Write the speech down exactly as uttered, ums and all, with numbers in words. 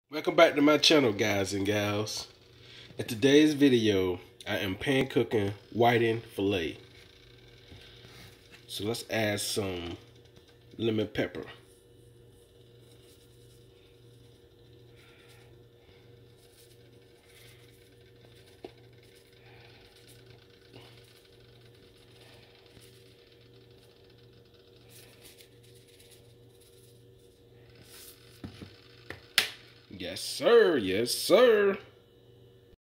Welcome back to my channel, guys and gals. In today's video, I am pan cooking whiting fillet. So let's add some lemon pepper. Yes, sir. Yes, sir.